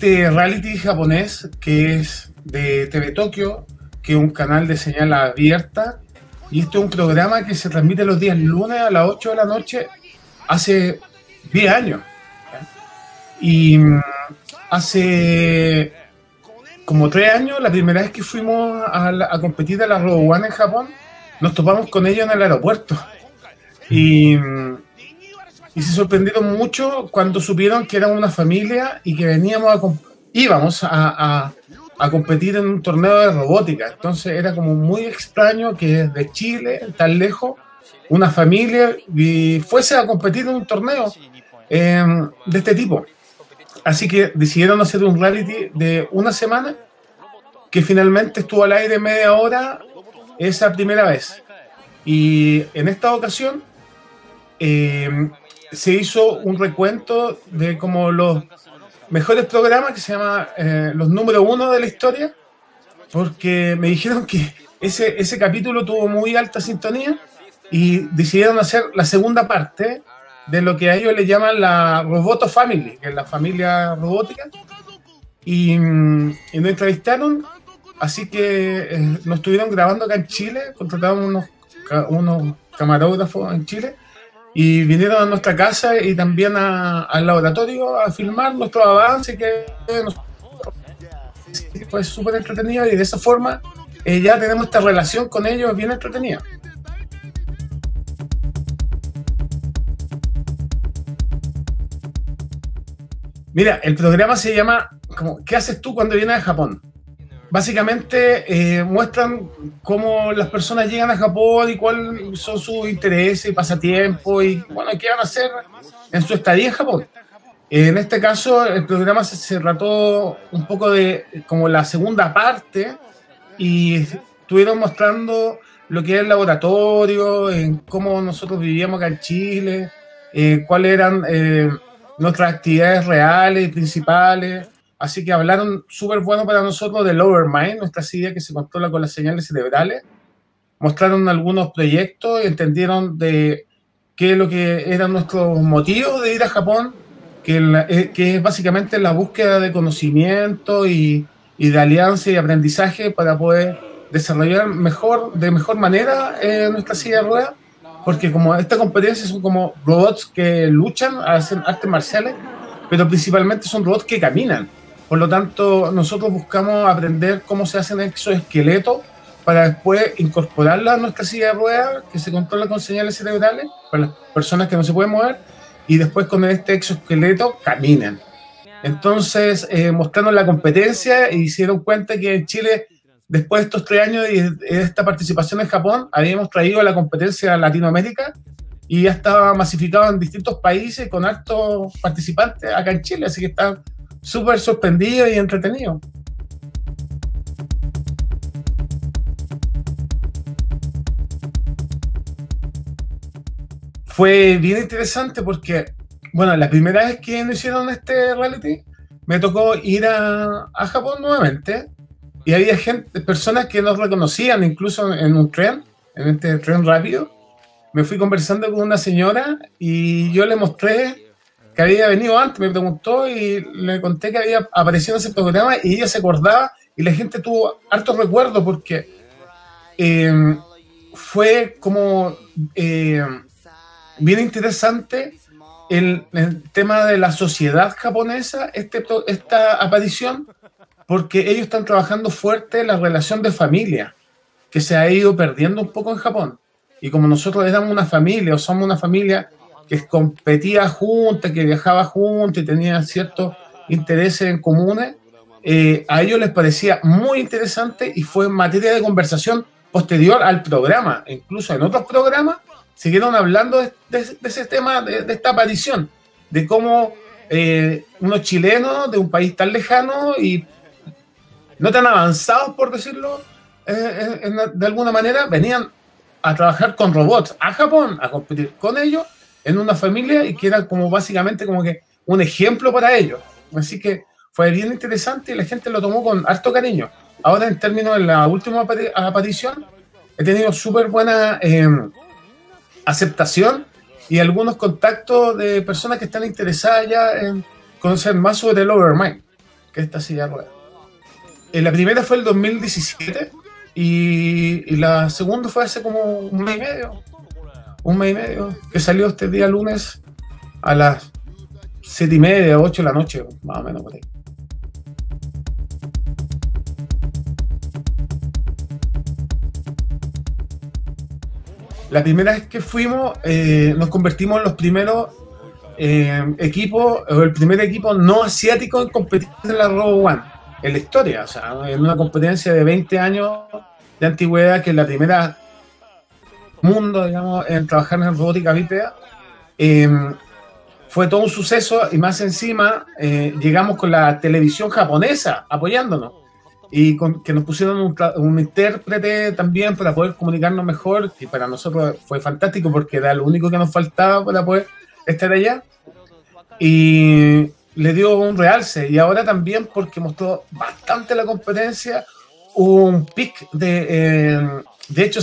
este reality japonés que es de TV Tokio, que es un canal de señal abierta, y este es un programa que se transmite los días lunes a las 8 de la noche hace 10 años. ¿Ya? Y hace como 3 años, la primera vez que fuimos a competir a la Robo One en Japón, nos topamos con ellos en el aeropuerto. Y se sorprendieron mucho cuando supieron que eran una familia y que íbamos a competir en un torneo de robótica. Entonces era como muy extraño que desde Chile, tan lejos, una familia fuese a competir en un torneo de este tipo. Así que decidieron hacer un reality de una semana que finalmente estuvo al aire media hora esa primera vez. Y en esta ocasión se hizo un recuento de como los mejores programas que se llama los número 1 de la historia, porque me dijeron que ese capítulo tuvo muy alta sintonía y decidieron hacer la segunda parte de lo que a ellos le llaman la Roboto Family, que es la familia robótica, y nos entrevistaron, así que nos estuvieron grabando acá en Chile, contratamos unos camarógrafos en Chile, y vinieron a nuestra casa y también al laboratorio a filmar nuestro avance, que fue súper entretenido, y de esa forma ya tenemos esta relación con ellos bien entretenida. Mira, el programa se llama ¿Qué haces tú cuando vienes a Japón? Básicamente muestran cómo las personas llegan a Japón y cuáles son sus intereses y pasatiempos y bueno, qué van a hacer en su estadía en Japón. En este caso, el programa se trató un poco de como la segunda parte y estuvieron mostrando lo que es el laboratorio, en cómo nosotros vivíamos acá en Chile, cuáles eran nuestras actividades reales y principales. Así que hablaron súper bueno para nosotros de Lower Mind, nuestra silla que se controla con las señales cerebrales. Mostraron algunos proyectos y entendieron de qué es lo que eran nuestros motivos de ir a Japón, que es básicamente la búsqueda de conocimiento y de alianza y aprendizaje para poder desarrollar de mejor manera nuestra silla de ruedas, porque como esta competencia son como robots que luchan, hacen artes marciales, pero principalmente son robots que caminan. Por lo tanto, nosotros buscamos aprender cómo se hacen exoesqueletos para después incorporarla a nuestra silla de ruedas, que se controla con señales cerebrales, para las personas que no se pueden mover, y después con este exoesqueleto caminan. Entonces, mostrando la competencia, y hicieron cuenta que en Chile, después de estos 3 años y de esta participación en Japón, habíamos traído la competencia a Latinoamérica y ya estaba masificado en distintos países con hartos participantes acá en Chile, así que está súper sorprendido y entretenido. Fue bien interesante porque, bueno, la primera vez que nos hicieron este reality, me tocó ir a Japón nuevamente y había personas que nos reconocían, incluso en un tren, en este tren rápido. Me fui conversando con una señora y yo le mostré que había venido antes, me preguntó y le conté que había aparecido en ese programa y ella se acordaba y la gente tuvo hartos recuerdos porque fue como bien interesante el tema de la sociedad japonesa, esta aparición, porque ellos están trabajando fuerte la relación de familia, que se ha ido perdiendo un poco en Japón. Y como nosotros éramos una familia, o somos una familia que competía junta, que viajaba junta y tenía ciertos intereses en comunes, a ellos les parecía muy interesante y fue materia de conversación posterior al programa. Incluso en otros programas siguieron hablando de ese tema, de esta aparición, de cómo unos chilenos de un país tan lejano y no tan avanzados, por decirlo de alguna manera, venían a trabajar con robots a Japón, a competir con ellos en una familia y que era como básicamente como que un ejemplo para ellos. Así que fue bien interesante y la gente lo tomó con harto cariño. Ahora, en términos de la última aparición, he tenido súper buena aceptación y algunos contactos de personas que están interesadas ya en conocer más sobre el Overmind. que esta silla de ruedas. La primera fue el 2017 y la segunda fue hace como un mes y medio, que salió este día lunes a las 7:30, 8 de la noche, más o menos por ahí. La primera vez que fuimos, nos convertimos en los primeros equipos, o el primer equipo no asiático en competir en la Robo One, en la historia, o sea, en una competencia de 20 años de antigüedad, que es la primera mundo, digamos, en trabajar en robótica bípeda. Fue todo un suceso y más encima llegamos con la televisión japonesa apoyándonos y que nos pusieron un intérprete también para poder comunicarnos mejor, y para nosotros fue fantástico porque era lo único que nos faltaba para poder estar allá, y le dio un realce. Y ahora también, porque mostró bastante la competencia, hubo un pic de hecho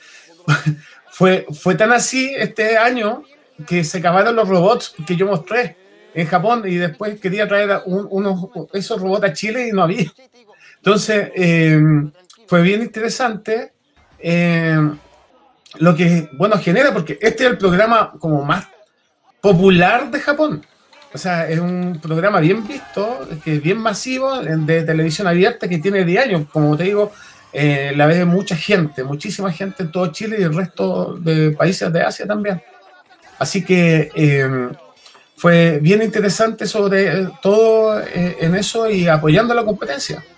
fue tan así este año que se acabaron los robots que yo mostré en Japón, y después quería traer esos robots a Chile y no había. Entonces, fue bien interesante lo que, bueno, genera, porque este es el programa como más popular de Japón. O sea, es un programa bien visto, que es bien masivo, de televisión abierta, que tiene diario. Como te digo, la ve mucha gente, muchísima gente en todo Chile y el resto de países de Asia también. Así que fue bien interesante sobre todo en eso y apoyando la competencia.